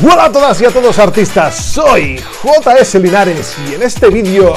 Hola a todas y a todos artistas, soy JS Linares y en este vídeo...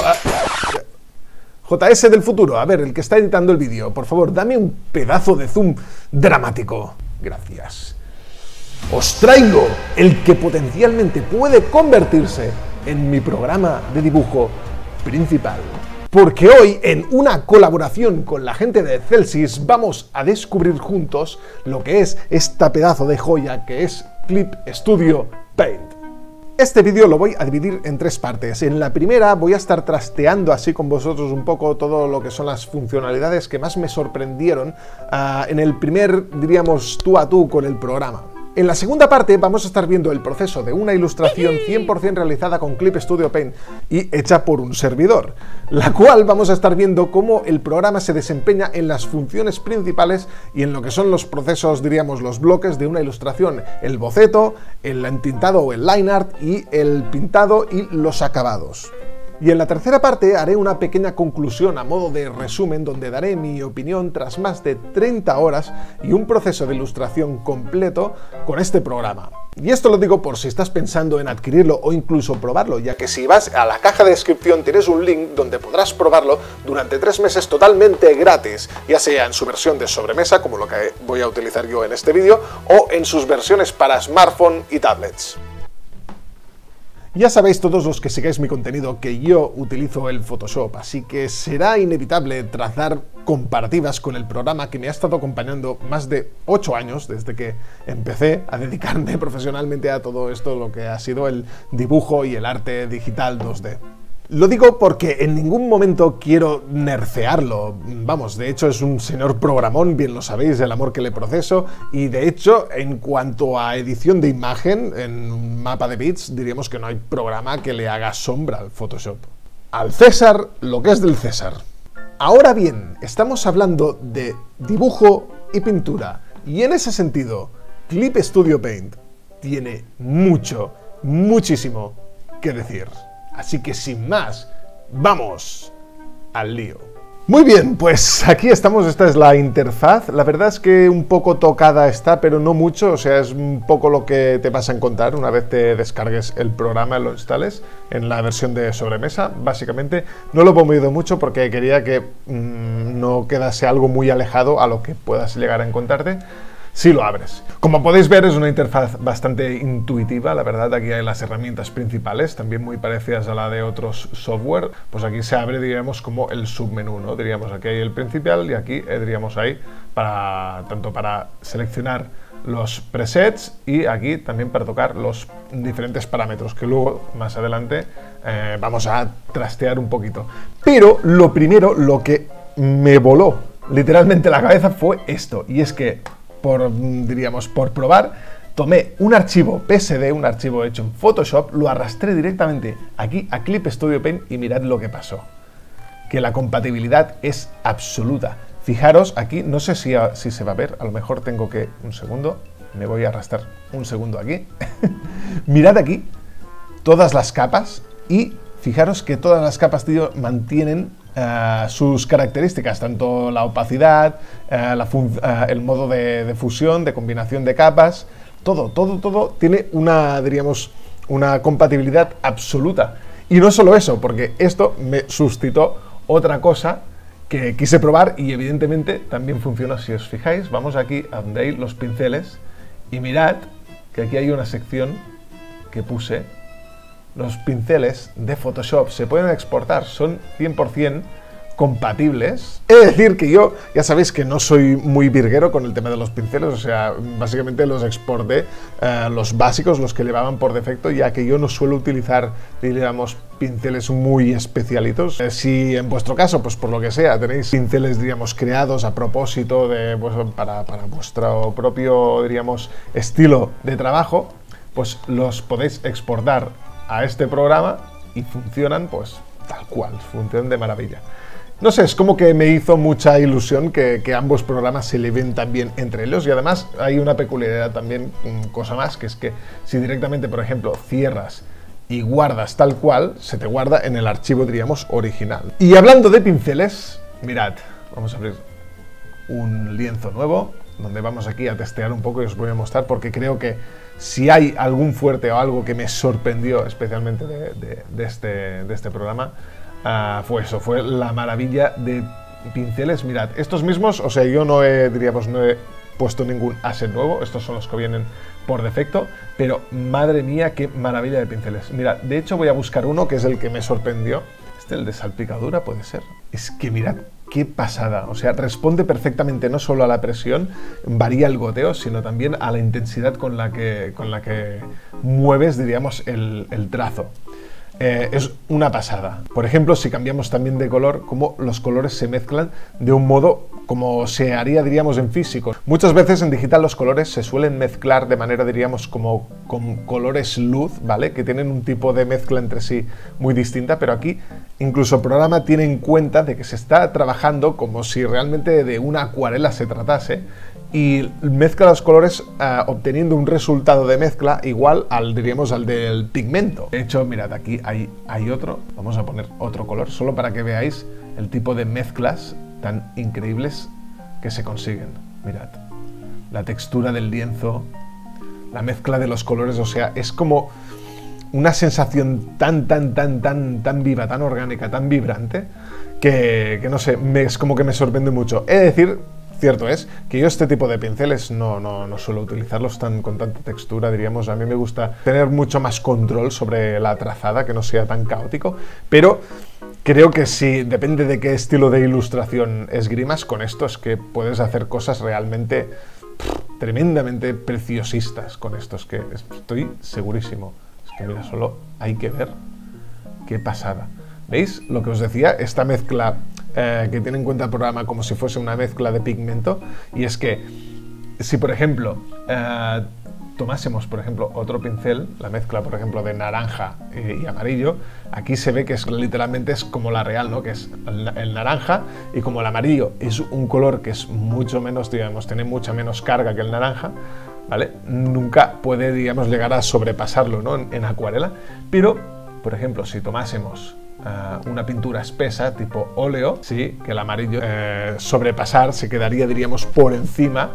JS del futuro, a ver, el que está editando el vídeo, por favor, dame un pedazo de zoom dramático. Gracias. Os traigo el que potencialmente puede convertirse en mi programa de dibujo principal. Porque hoy, en una colaboración con la gente de Celsius, vamos a descubrir juntos lo que es esta pedazo de joya que es Clip Studio Paint. Este vídeo lo voy a dividir en tres partes. En la primera voy a estar trasteando así con vosotros un poco todo lo que son las funcionalidades que más me sorprendieron en el primer, diríamos, tú a tú con el programa. En la segunda parte vamos a estar viendo el proceso de una ilustración 100% realizada con Clip Studio Paint y hecha por un servidor, la cual vamos a estar viendo cómo el programa se desempeña en las funciones principales y en lo que son los procesos, diríamos, los bloques de una ilustración, el boceto, el entintado o el line art y el pintado y los acabados. Y en la tercera parte haré una pequeña conclusión a modo de resumen donde daré mi opinión tras más de 30 horas y un proceso de ilustración completo con este programa. Y esto lo digo por si estás pensando en adquirirlo o incluso probarlo, ya que si vas a la caja de descripción tienes un link donde podrás probarlo durante 3 meses totalmente gratis, ya sea en su versión de sobremesa, como lo que voy a utilizar yo en este vídeo, o en sus versiones para smartphone y tablets. Ya sabéis todos los que sigáis mi contenido que yo utilizo el Photoshop, así que será inevitable trazar comparativas con el programa que me ha estado acompañando más de 8 años desde que empecé a dedicarme profesionalmente a todo esto, lo que ha sido el dibujo y el arte digital 2D. Lo digo porque en ningún momento quiero nerfearlo, vamos, de hecho es un señor programón, bien lo sabéis, el amor que le proceso, y de hecho en cuanto a edición de imagen, en un mapa de bits, diríamos que no hay programa que le haga sombra al Photoshop. Al César, lo que es del César. Ahora bien, estamos hablando de dibujo y pintura, y en ese sentido, Clip Studio Paint tiene muchísimo que decir. Así que sin más, ¡vamos al lío! Muy bien, pues aquí estamos, esta es la interfaz. La verdad es que un poco tocada está, pero no mucho, o sea, es un poco lo que te vas a encontrar una vez te descargues el programa y lo instales en la versión de sobremesa. Básicamente no lo he movido mucho porque quería que no quedase algo muy alejado a lo que puedas llegar a encontrarte si lo abres. Como podéis ver, es una interfaz bastante intuitiva, la verdad. Aquí hay las herramientas principales, también muy parecidas a la de otros software. Pues aquí se abre, diríamos, como el submenú, ¿no? Diríamos, aquí hay el principal y aquí, diríamos, ahí, tanto para seleccionar los presets y aquí también para tocar los diferentes parámetros, que luego, más adelante, vamos a trastear un poquito. Pero lo primero, lo que me voló literalmente la cabeza fue esto, y es que diríamos, por probar, tomé un archivo PSD, un archivo hecho en Photoshop, lo arrastré directamente aquí a Clip Studio Paint y mirad lo que pasó. Que la compatibilidad es absoluta. Fijaros aquí, no sé si se va a ver, a lo mejor tengo que... Un segundo, me voy a arrastrar un segundo aquí. Mirad aquí todas las capas y fijaros que todas las capas, tío, mantienen sus características, tanto la opacidad, el modo de fusión, de combinación de capas, todo tiene una, diríamos, una compatibilidad absoluta. Y no solo eso, porque esto me suscitó otra cosa que quise probar y evidentemente también funciona. Si os fijáis, vamos aquí a donde hay los pinceles y mirad que aquí hay una sección que puse. Los pinceles de Photoshop se pueden exportar, son 100% compatibles. He de decir que yo, ya sabéis que no soy muy virguero con el tema de los pinceles, o sea, básicamente los exporté, los básicos, los que llevaban por defecto, ya que yo no suelo utilizar, diríamos, pinceles muy especialitos. Si en vuestro caso, pues por lo que sea, tenéis pinceles, diríamos, creados a propósito de, pues, para vuestro propio, diríamos, estilo de trabajo, pues los podéis exportar a este programa y funcionan pues tal cual, funcionan de maravilla. No sé, es como que me hizo mucha ilusión que ambos programas se lleven tan bien entre ellos y además hay una peculiaridad también, cosa más, que es que si directamente, por ejemplo, cierras y guardas tal cual, se te guarda en el archivo, diríamos, original. Y hablando de pinceles, mirad, vamos a abrir un lienzo nuevo donde vamos aquí a testear un poco y os voy a mostrar, porque creo que si hay algún fuerte o algo que me sorprendió especialmente de este programa, fue eso, fue la maravilla de pinceles. Mirad, estos mismos, o sea, yo no he puesto ningún asset nuevo, estos son los que vienen por defecto, pero madre mía, qué maravilla de pinceles. Mirad, de hecho voy a buscar uno que es el que me sorprendió. El de salpicadura puede ser. Es que mirad qué pasada, o sea, responde perfectamente no solo a la presión, varía el goteo, sino también a la intensidad con la que mueves, diríamos, el trazo. Es una pasada. Por ejemplo, si cambiamos también de color, cómo los colores se mezclan de un modo como se haría, diríamos, en físico. Muchas veces en digital los colores se suelen mezclar de manera, diríamos, como con colores luz, ¿vale? Que tienen un tipo de mezcla entre sí muy distinta, pero aquí incluso el programa tiene en cuenta de que se está trabajando como si realmente de una acuarela se tratase, y mezcla los colores obteniendo un resultado de mezcla igual al, diríamos, al del pigmento. De hecho, mirad, aquí hay otro. Vamos a poner otro color, solo para que veáis el tipo de mezclas tan increíbles que se consiguen. Mirad, la textura del lienzo, la mezcla de los colores, o sea, es como una sensación tan viva, tan orgánica, tan vibrante, que no sé, es como que me sorprende mucho. He de decir, cierto es que yo este tipo de pinceles no suelo utilizarlos con tanta textura, diríamos. A mí me gusta tener mucho más control sobre la trazada, que no sea tan caótico, pero creo que si depende de qué estilo de ilustración esgrimas, con esto es que puedes hacer cosas realmente tremendamente preciosistas con estos, que estoy segurísimo. Es que mira, solo hay que ver qué pasada. ¿Veis lo que os decía? Esta mezcla que tiene en cuenta el programa como si fuese una mezcla de pigmento, y es que si por ejemplo tomásemos por ejemplo otro pincel, la mezcla por ejemplo de naranja y amarillo, aquí se ve que literalmente es como la real, ¿no? Que es el naranja, y como el amarillo es un color que es mucho menos, digamos, tiene mucha menos carga que el naranja, ¿vale? Nunca puede, digamos, llegar a sobrepasarlo, ¿no? en acuarela, pero por ejemplo si tomásemos una pintura espesa tipo óleo, sí, que el amarillo sobrepasar se quedaría, diríamos, por encima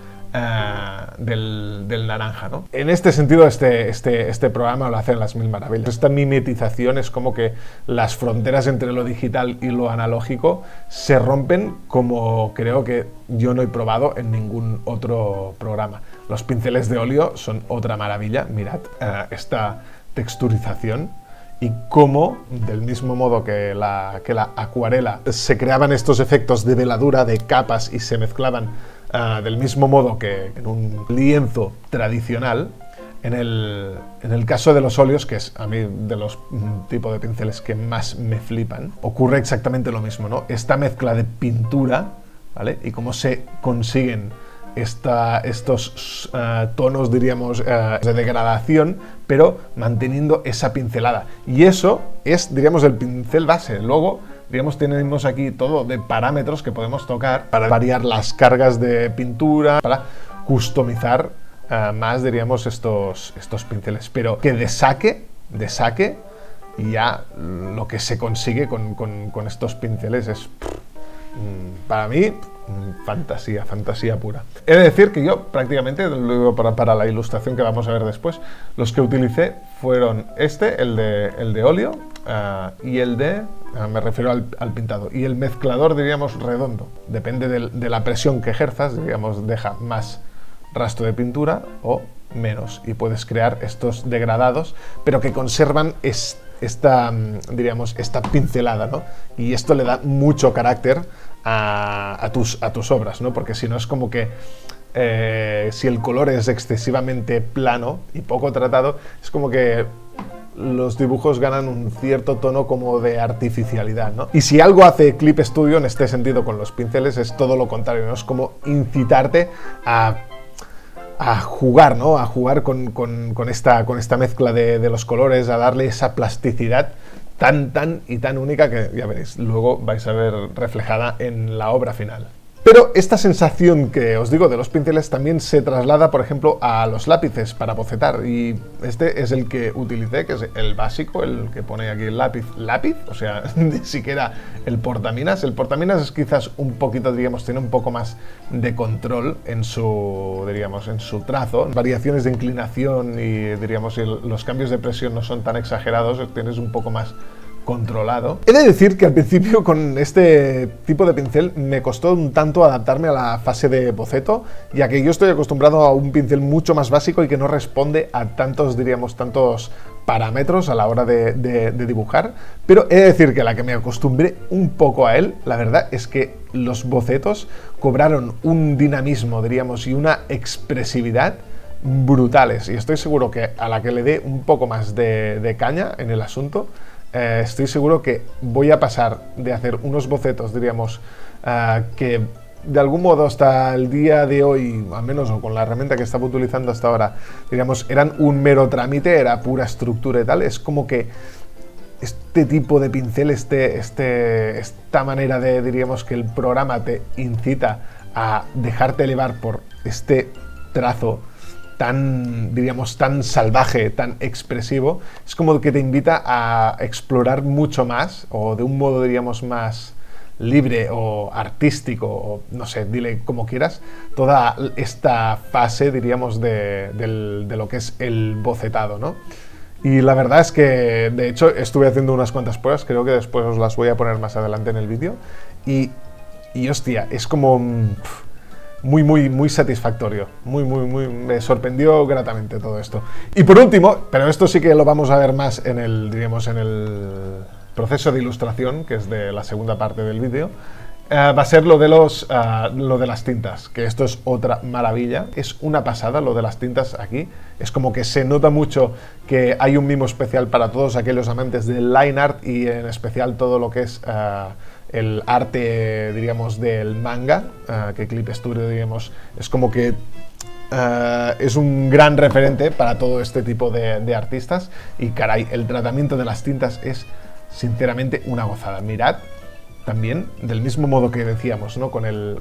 del naranja, ¿no? En este sentido, este programa lo hace en las mil maravillas. Esta mimetización es como que las fronteras entre lo digital y lo analógico se rompen como creo que yo no he probado en ningún otro programa. Los pinceles de óleo son otra maravilla. Mirad esta texturización, y cómo, del mismo modo que la acuarela, se creaban estos efectos de veladura, de capas, y se mezclaban del mismo modo que en un lienzo tradicional. En el caso de los óleos, que es a mí de los tipos de pinceles que más me flipan, ocurre exactamente lo mismo, ¿no? Esta mezcla de pintura, ¿vale? Y cómo se consiguen estos tonos, diríamos, de degradación, pero manteniendo esa pincelada. Y eso es, diríamos, el pincel base. Luego, digamos, tenemos aquí todo de parámetros que podemos tocar para variar las cargas de pintura, para customizar más, diríamos, estos pinceles. Pero que de saque, ya lo que se consigue con estos pinceles es, para mí, fantasía pura. He de decir que yo prácticamente, luego para la ilustración que vamos a ver después, los que utilicé fueron el de óleo y el de, me refiero al pintado, y el mezclador, diríamos, redondo. Depende de la presión que ejerzas, diríamos, deja más rastro de pintura o menos, y puedes crear estos degradados, pero que conservan esta pincelada, ¿no? Y esto le da mucho carácter a tus obras, ¿no? Porque si no es como que si el color es excesivamente plano y poco tratado, es como que los dibujos ganan un cierto tono como de artificialidad, ¿no? Y si algo hace Clip Studio en este sentido con los pinceles, es todo lo contrario, ¿no? Es como incitarte a jugar, ¿no? A jugar con esta mezcla de los colores, a darle esa plasticidad tan única que, ya veréis, luego vais a ver reflejada en la obra final. Pero esta sensación que os digo de los pinceles también se traslada, por ejemplo, a los lápices para bocetar. Y este es el que utilicé, que es el básico, el que pone aquí el lápiz, o sea, ni siquiera el portaminas. El portaminas es quizás un poquito, diríamos, tiene un poco más de control en su, diríamos, en su trazo. Variaciones de inclinación y, diríamos, los cambios de presión no son tan exagerados, tienes un poco más controlado. He de decir que al principio con este tipo de pincel me costó un tanto adaptarme a la fase de boceto, ya que yo estoy acostumbrado a un pincel mucho más básico y que no responde a tantos, diríamos, tantos parámetros a la hora de dibujar, pero he de decir que a la que me acostumbré un poco a él, la verdad es que los bocetos cobraron un dinamismo, diríamos, y una expresividad brutales, y estoy seguro que a la que le dé un poco más de caña en el asunto, estoy seguro que voy a pasar de hacer unos bocetos, diríamos, que de algún modo hasta el día de hoy, al menos o con la herramienta que estaba utilizando hasta ahora, diríamos, eran un mero trámite, era pura estructura y tal. Es como que este tipo de pincel, esta manera de, diríamos, que el programa te incita a dejarte llevar por este trazo tan, diríamos, tan salvaje, tan expresivo, es como que te invita a explorar mucho más, o de un modo, diríamos, más libre o artístico, o no sé, dile como quieras, toda esta fase, diríamos, de lo que es el bocetado, ¿no? Y la verdad es que, de hecho, estuve haciendo unas cuantas pruebas, creo que después os las voy a poner más adelante en el vídeo, y hostia, es como muy satisfactorio, me sorprendió gratamente todo esto. Y por último, pero esto sí que lo vamos a ver más en el, diríamos, en el proceso de ilustración, que es de la segunda parte del vídeo, va a ser lo de las tintas, que esto es otra maravilla, es una pasada lo de las tintas aquí, es como que se nota mucho que hay un mimo especial para todos aquellos amantes del line art y en especial todo lo que es el arte, diríamos, del manga, que Clip Studio, diríamos, es como que es un gran referente para todo este tipo de artistas y caray, el tratamiento de las tintas es sinceramente una gozada. Mirad, también, del mismo modo que decíamos, ¿no? con el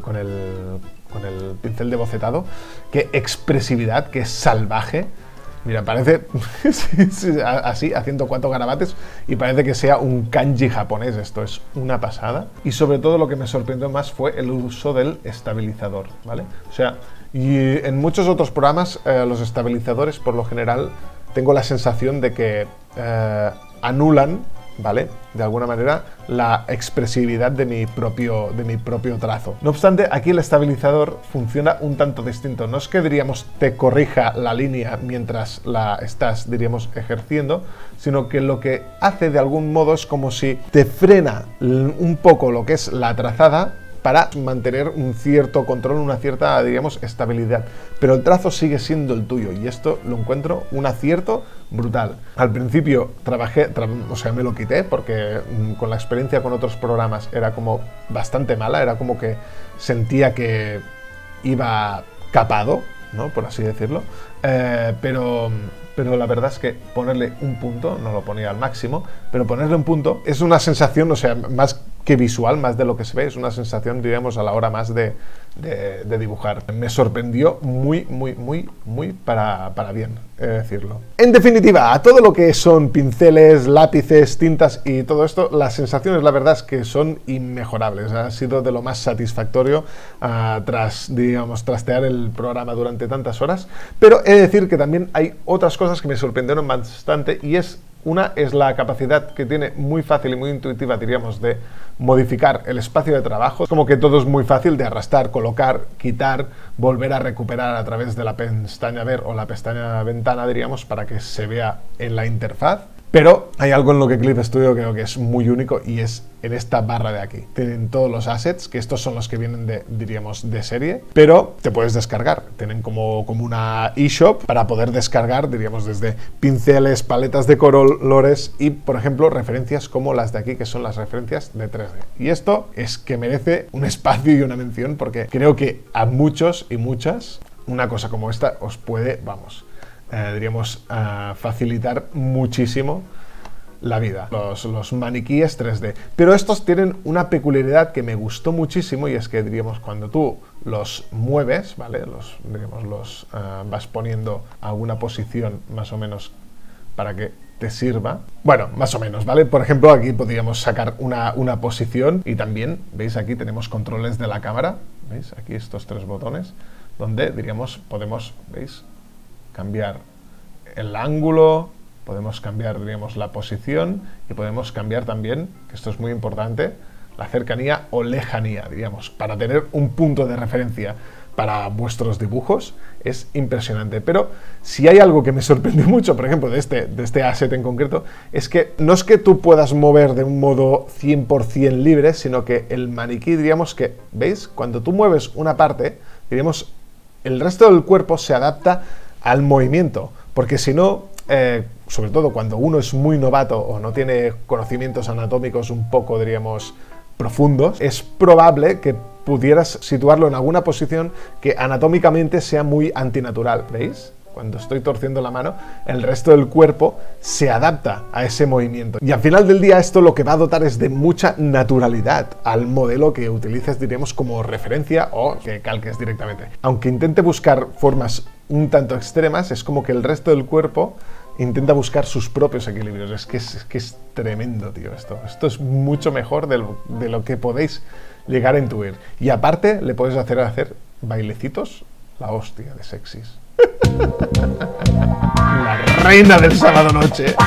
pincel de bocetado, qué expresividad, qué salvaje. Mira, parece así, haciendo 4 garabates, y parece que sea un kanji japonés. Esto es una pasada. Y sobre todo lo que me sorprendió más fue el uso del estabilizador, ¿vale? O sea, y en muchos otros programas los estabilizadores, por lo general, tengo la sensación de que anulan, ¿vale?, de alguna manera, la expresividad de mi propio trazo. No obstante, aquí el estabilizador funciona un tanto distinto. No es que, diríamos, te corrija la línea mientras la estás, diríamos, ejerciendo, sino que lo que hace de algún modo es como si te frena un poco lo que es la trazada para mantener un cierto control, una cierta, diríamos, estabilidad. Pero el trazo sigue siendo el tuyo y esto lo encuentro un acierto brutal. Al principio o sea, me lo quité porque con la experiencia con otros programas era como bastante mala, era como que sentía que iba capado, ¿no?, por así decirlo, pero la verdad es que ponerle un punto, no lo ponía al máximo, pero ponerle un punto es una sensación, o sea, más que visual, más de lo que se ve, es una sensación, diríamos, a la hora más de dibujar. Me sorprendió muy para bien, he de decirlo. En definitiva, a todo lo que son pinceles, lápices, tintas y todo esto, las sensaciones, la verdad es que son inmejorables. Ha sido de lo más satisfactorio tras, digamos, trastear el programa durante tantas horas, pero he de decir que también hay otras cosas que me sorprendieron bastante, y una es la capacidad que tiene muy fácil y muy intuitiva, diríamos, de modificar el espacio de trabajo. Es como que todo es muy fácil de arrastrar, colocar, quitar, volver a recuperar a través de la pestaña ver o la pestaña ventana, diríamos, para que se vea en la interfaz. Pero hay algo en lo que Clip Studio creo que es muy único, y es en esta barra de aquí. Tienen todos los assets, que estos son los que vienen diríamos, de serie, pero te puedes descargar. Tienen como una eShop para poder descargar, diríamos, desde pinceles, paletas de colores y, por ejemplo, referencias como las de aquí, que son las referencias de 3D. Y esto es que merece un espacio y una mención, porque creo que a muchos y muchas una cosa como esta os puede, vamos, diríamos, facilitar muchísimo la vida, los maniquíes 3D. Pero estos tienen una peculiaridad que me gustó muchísimo, y es que, diríamos, cuando tú los mueves, ¿vale? Los vas poniendo a una posición más o menos para que te sirva. Bueno, más o menos, ¿vale? Por ejemplo, aquí podríamos sacar una posición, y también, ¿veis? Aquí tenemos controles de la cámara, ¿veis? Aquí estos 3 botones, donde, diríamos, podemos, ¿veis? Cambiar el ángulo, podemos cambiar, diríamos, la posición, y podemos cambiar también, que esto es muy importante, la cercanía o lejanía, diríamos, para tener un punto de referencia para vuestros dibujos. Es impresionante. Pero si hay algo que me sorprendió mucho, por ejemplo, de este asset en concreto, es que no es que tú puedas mover de un modo 100% libre, sino que el maniquí, diríamos que, ¿veis? Cuando tú mueves una parte, diríamos, el resto del cuerpo se adapta al movimiento, porque si no, sobre todo cuando uno es muy novato o no tiene conocimientos anatómicos un poco, diríamos, profundos, es probable que pudieras situarlo en alguna posición que anatómicamente sea muy antinatural, ¿veis? Cuando estoy torciendo la mano, el resto del cuerpo se adapta a ese movimiento. Y al final del día esto lo que va a dotar es de mucha naturalidad al modelo que utilices, diríamos, como referencia o que calques directamente. Aunque intente buscar formas un tanto extremas, es como que el resto del cuerpo intenta buscar sus propios equilibrios. Es que es tremendo, tío, esto. Esto es mucho mejor de lo que podéis llegar a intuir. Y aparte, le puedes hacer bailecitos, la hostia de sexys. La reina del sábado noche.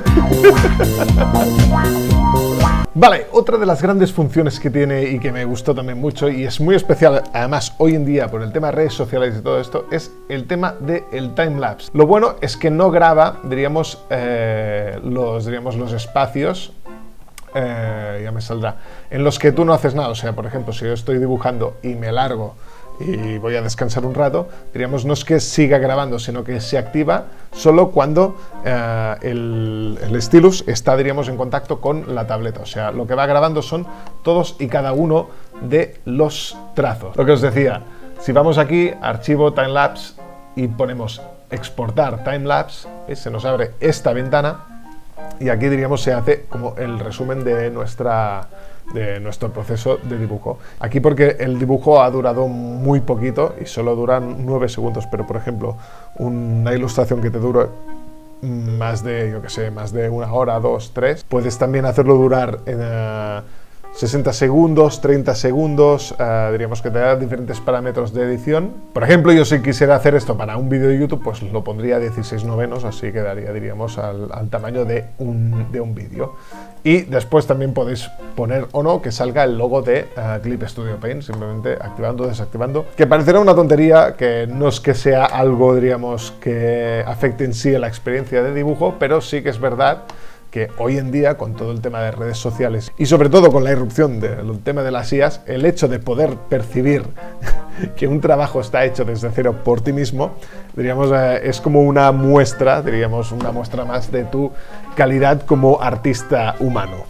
Vale, otra de las grandes funciones que tiene y que me gustó también mucho, y es muy especial además hoy en día por el tema de redes sociales y todo esto, es el tema del timelapse. Lo bueno es que no graba, diríamos, los espacios, ya me saldrá, en los que tú no haces nada. O sea, por ejemplo, si yo estoy dibujando y me largo y voy a descansar un rato, diríamos, no es que siga grabando, sino que se activa solo cuando el stylus está, diríamos, en contacto con la tableta. O sea, lo que va grabando son todos y cada uno de los trazos. Lo que os decía, si vamos aquí, archivo, timelapse, y ponemos exportar timelapse, se nos abre esta ventana, y aquí, diríamos, se hace como el resumen de nuestro proceso de dibujo. Aquí, porque el dibujo ha durado muy poquito y solo duran 9 segundos, pero por ejemplo, una ilustración que te dure más de, yo que sé, más de 1 hora, 2, 3, puedes también hacerlo durar en 60 segundos, 30 segundos, diríamos que te da diferentes parámetros de edición. Por ejemplo, yo si quisiera hacer esto para un vídeo de YouTube, pues lo pondría a 16/9, así quedaría, diríamos, al tamaño de un vídeo. Y después también podéis poner o no que salga el logo de Clip Studio Paint, simplemente activando o desactivando, que parecerá una tontería, que no es que sea algo, diríamos, que afecte en sí a la experiencia de dibujo, pero sí que es verdad que hoy en día, con todo el tema de redes sociales y sobre todo con la irrupción del tema de las IAs, el hecho de poder percibir que un trabajo está hecho desde cero por ti mismo, diríamos, es como una muestra, diríamos, una muestra más de tu calidad como artista humano.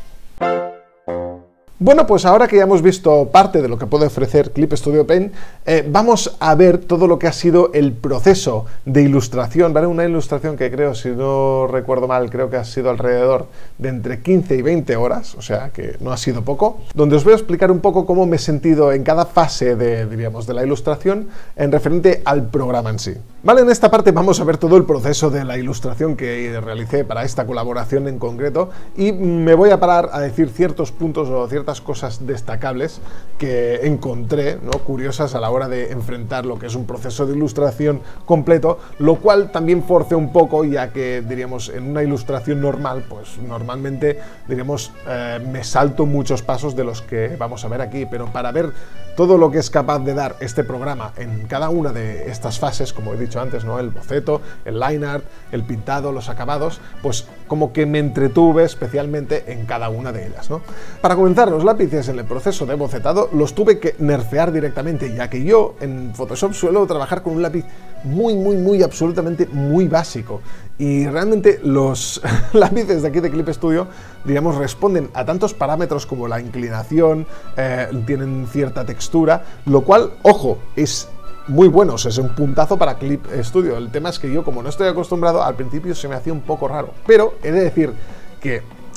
Bueno, pues ahora que ya hemos visto parte de lo que puede ofrecer Clip Studio Paint, vamos a ver todo lo que ha sido el proceso de ilustración, ¿vale? Una ilustración que creo, si no recuerdo mal, creo que ha sido alrededor de entre 15 y 20 horas, o sea que no ha sido poco, donde os voy a explicar un poco cómo me he sentido en cada fase diríamos, de la ilustración en referente al programa en sí. Vale, en esta parte vamos a ver todo el proceso de la ilustración que realicé para esta colaboración en concreto, y me voy a parar a decir ciertos puntos o ciertas cosas destacables que encontré, ¿no?, curiosas a la hora de enfrentar lo que es un proceso de ilustración completo, lo cual también force un poco, ya que, diríamos, en una ilustración normal, pues normalmente, diríamos, me salto muchos pasos de los que vamos a ver aquí, pero para ver todo lo que es capaz de dar este programa en cada una de estas fases, como he dicho antes, ¿no?, el boceto, el line art, el pintado, los acabados, pues como que me entretuve especialmente en cada una de ellas, ¿no? Para comenzar, los lápices en el proceso de bocetado los tuve que nerfear directamente, ya que yo en Photoshop suelo trabajar con un lápiz muy, absolutamente muy básico, y realmente los lápices de aquí de Clip Studio, digamos, responden a tantos parámetros como la inclinación, tienen cierta textura, lo cual, ojo, es muy bueno, o sea, es un puntazo para Clip Studio. El tema es que yo, como no estoy acostumbrado, al principio se me hacía un poco raro, pero he de decir que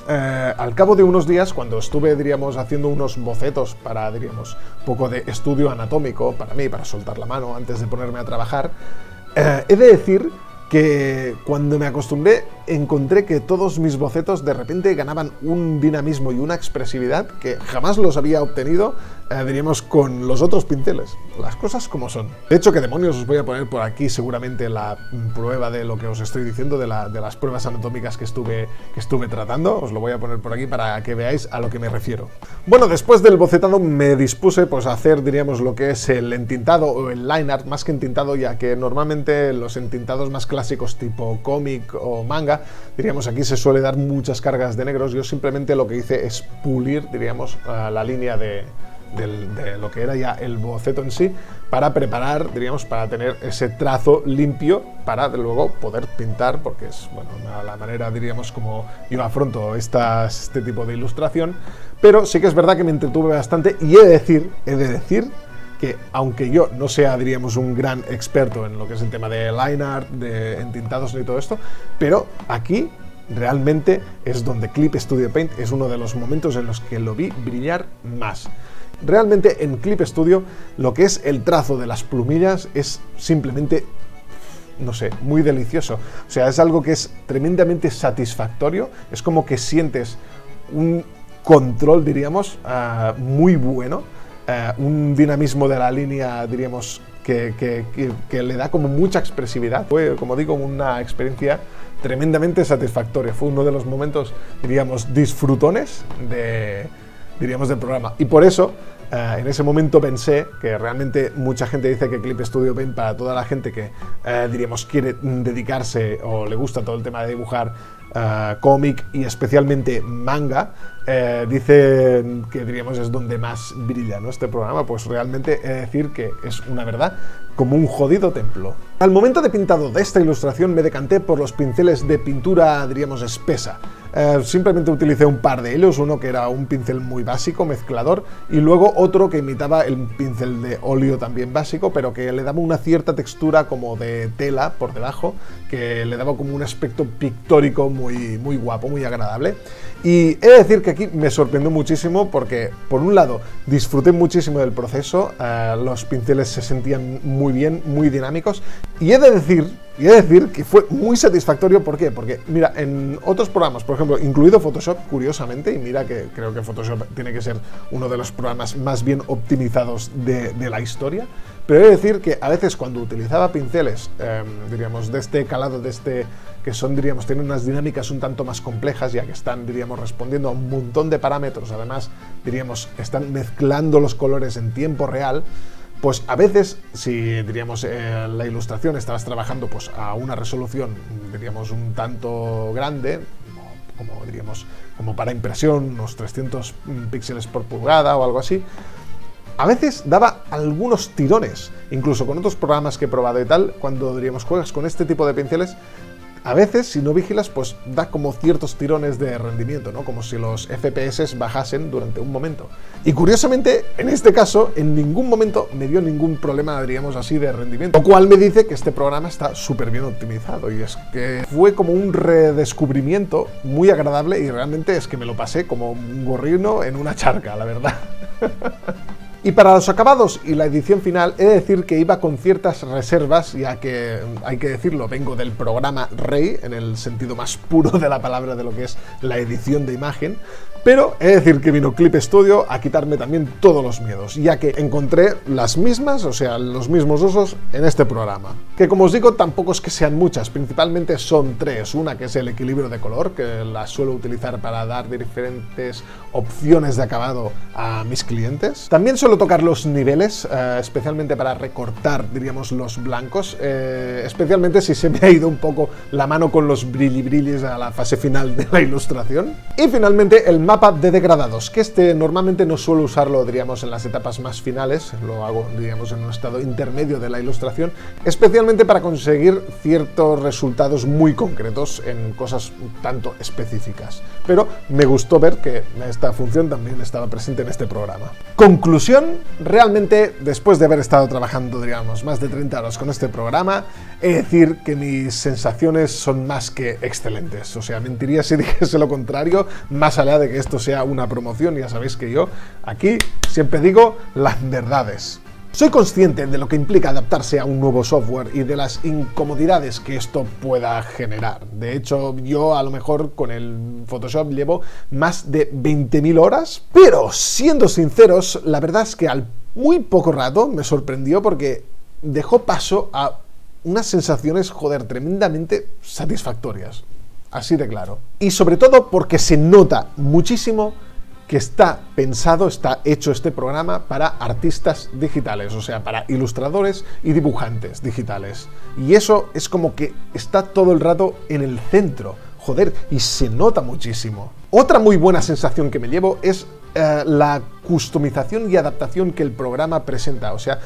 al cabo de unos días, cuando estuve, diríamos, haciendo unos bocetos para, diríamos, un poco de estudio anatómico para mí, para soltar la mano antes de ponerme a trabajar, he de decir que cuando me acostumbré encontré que todos mis bocetos de repente ganaban un dinamismo y una expresividad que jamás los había obtenido, diríamos, con los otros pinceles. Las cosas como son. De hecho, ¿qué demonios? Os voy a poner por aquí seguramente la prueba de lo que os estoy diciendo, de las pruebas anatómicas que estuve tratando. Os lo voy a poner por aquí para que veáis a lo que me refiero. Bueno, después del bocetado me dispuse pues a hacer, diríamos, lo que es el entintado o el line art, más que entintado, ya que normalmente los entintados más clásicos tipo cómic o manga, diríamos, aquí se suele dar muchas cargas de negros. Yo simplemente lo que hice es pulir, diríamos, la línea de lo que era ya el boceto en sí, para preparar, diríamos, para tener ese trazo limpio para luego poder pintar, porque es, bueno, la manera, diríamos, como yo afronto este tipo de ilustración. Pero sí que es verdad que me entretuve bastante, y he de decir que aunque yo no sea, diríamos, un gran experto en lo que es el tema de line art, de entintados ni todo esto, pero aquí realmente es donde Clip Studio Paint es uno de los momentos en los que lo vi brillar más. Realmente en Clip Studio lo que es el trazo de las plumillas es simplemente, no sé, muy delicioso. O sea, es algo que es tremendamente satisfactorio. Es como que sientes un control, diríamos, muy bueno, un dinamismo de la línea, diríamos, que le da como mucha expresividad. Fue, como digo, una experiencia tremendamente satisfactoria. Fue uno de los momentos, diríamos, disfrutones del programa. Y por eso, en ese momento pensé que realmente mucha gente dice que Clip Studio Paint, para toda la gente que, diríamos, quiere dedicarse o le gusta todo el tema de dibujar cómic y especialmente manga, dicen que, diríamos, es donde más brilla, ¿no?, este programa. Pues realmente he de decir que es una verdad como un jodido templo. Al momento de pintado de esta ilustración me decanté por los pinceles de pintura, diríamos, espesa. Simplemente utilicé un par de ellos, uno que era un pincel muy básico, mezclador, y luego otro que imitaba el pincel de óleo también básico, pero que le daba una cierta textura como de tela por debajo, que le daba como un aspecto pictórico muy, muy guapo, muy agradable. Y he de decir que aquí me sorprendió muchísimo porque, por un lado, disfruté muchísimo del proceso, los pinceles se sentían muy bien, muy dinámicos, y he de decir que fue muy satisfactorio. ¿Por qué? Porque, mira, en otros programas, por ejemplo, incluido Photoshop, curiosamente, y mira que creo que Photoshop tiene que ser uno de los programas más bien optimizados de la historia, pero he de decir que a veces cuando utilizaba pinceles, diríamos, de este calado, que son, diríamos, tienen unas dinámicas un tanto más complejas, ya que están, diríamos, respondiendo a un montón de parámetros, además, diríamos, están mezclando los colores en tiempo real, pues a veces, si, diríamos, la ilustración estabas trabajando pues a una resolución, diríamos, un tanto grande, como diríamos, como para impresión, unos 300 píxeles por pulgada o algo así, a veces daba algunos tirones. Incluso con otros programas que he probado y tal, cuando, diríamos, juegas con este tipo de pinceles, a veces, si no vigilas, pues da como ciertos tirones de rendimiento, ¿no? Como si los FPS bajasen durante un momento. Y curiosamente, en este caso, en ningún momento me dio ningún problema, diríamos así, de rendimiento. Lo cual me dice que este programa está súper bien optimizado. Y es que fue como un redescubrimiento muy agradable, y realmente es que me lo pasé como un gorrino en una charca, la verdad. Y para los acabados y la edición final, he de decir que iba con ciertas reservas, ya que, hay que decirlo, vengo del programa Rey, en el sentido más puro de la palabra de lo que es la edición de imagen, pero he de decir que vino Clip Studio a quitarme también todos los miedos, ya que encontré las mismas, o sea, los mismos usos en este programa. Que, como os digo, tampoco es que sean muchas, principalmente son tres. Una que es el equilibrio de color, que la suelo utilizar para dar diferentes opciones de acabado a mis clientes. También suelo tocar los niveles, especialmente para recortar, diríamos, los blancos, especialmente si se me ha ido un poco la mano con los brillis a la fase final de la ilustración. Y finalmente el mapa de degradados, que normalmente no suelo usarlo, diríamos, en las etapas más finales, lo hago, diríamos, en un estado intermedio de la ilustración, especialmente para conseguir ciertos resultados muy concretos en cosas tanto específicas. Pero me gustó ver que esta función también estaba presente en este programa. Conclusión, realmente, después de haber estado trabajando, diríamos, más de 30 horas con este programa, he de decir que mis sensaciones son más que excelentes. O sea, mentiría si dijese lo contrario, más allá de que esto sea una promoción. Ya sabéis que yo aquí siempre digo las verdades. Soy consciente de lo que implica adaptarse a un nuevo software y de las incomodidades que esto pueda generar. De hecho, yo a lo mejor con el Photoshop llevo más de 20.000 horas, pero siendo sinceros, la verdad es que al muy poco rato me sorprendió porque dejó paso a unas sensaciones, joder, tremendamente satisfactorias. Así de claro. Y sobre todo porque se nota muchísimo que está pensado, está hecho este programa para artistas digitales, o sea, para ilustradores y dibujantes digitales. Y eso es como que está todo el rato en el centro, joder, y se nota muchísimo. Otra muy buena sensación que me llevo es la customización y adaptación que el programa presenta, o sea,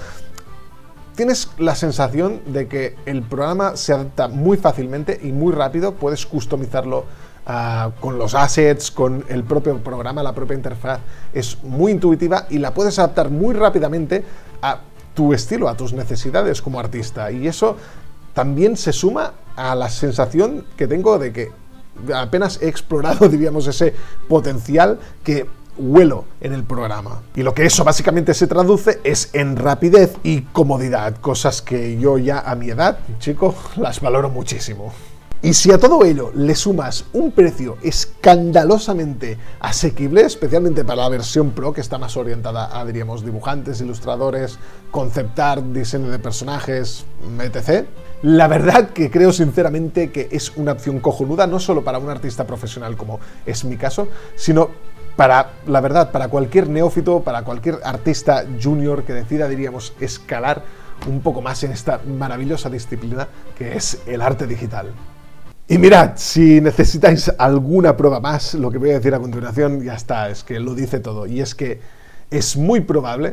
tienes la sensación de que el programa se adapta muy fácilmente y muy rápido, puedes customizarlo con los assets, con el propio programa, la propia interfaz es muy intuitiva y la puedes adaptar muy rápidamente a tu estilo, a tus necesidades como artista. Y eso también se suma a la sensación que tengo de que apenas he explorado, diríamos, ese potencial que huelo en el programa. Y lo que eso básicamente se traduce es en rapidez y comodidad, cosas que yo ya a mi edad, chico, las valoro muchísimo. Y si a todo ello le sumas un precio escandalosamente asequible, especialmente para la versión Pro, que está más orientada a, diríamos, dibujantes, ilustradores, concept art, diseño de personajes, etc., la verdad que creo sinceramente que es una opción cojonuda, no solo para un artista profesional como es mi caso, sino para, la verdad, para cualquier neófito, para cualquier artista junior que decida, diríamos, escalar un poco más en esta maravillosa disciplina que es el arte digital. Y mirad, si necesitáis alguna prueba más, lo que voy a decir a continuación ya está, es que lo dice todo. Y es que es muy probable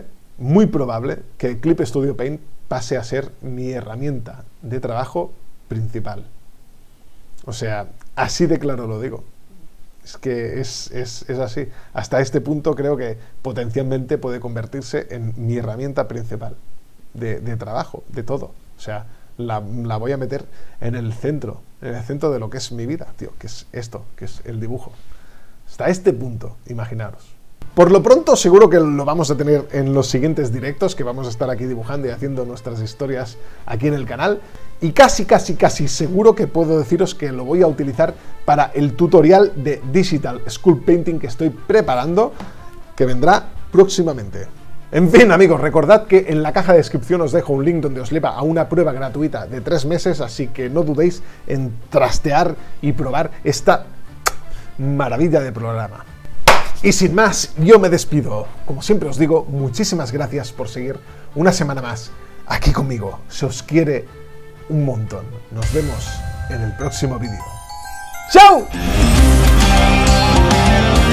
que Clip Studio Paint pase a ser mi herramienta de trabajo principal. O sea, así de claro lo digo. Es que es así. Hasta este punto creo que potencialmente puede convertirse en mi herramienta principal de trabajo, de todo. O sea, la voy a meter en el centro de lo que es mi vida, tío, que es esto, que es el dibujo. Hasta este punto, imaginaros. Por lo pronto seguro que lo vamos a tener en los siguientes directos, que vamos a estar aquí dibujando y haciendo nuestras historias aquí en el canal. Y casi seguro que puedo deciros que lo voy a utilizar para el tutorial de Digital Sculpt Painting que estoy preparando, que vendrá próximamente. En fin, amigos, recordad que en la caja de descripción os dejo un link donde os lleva a una prueba gratuita de 3 meses, así que no dudéis en trastear y probar esta maravilla de programa. Y sin más, yo me despido. Como siempre os digo, muchísimas gracias por seguir una semana más aquí conmigo. Se os quiere un montón. Nos vemos en el próximo vídeo. ¡Chao!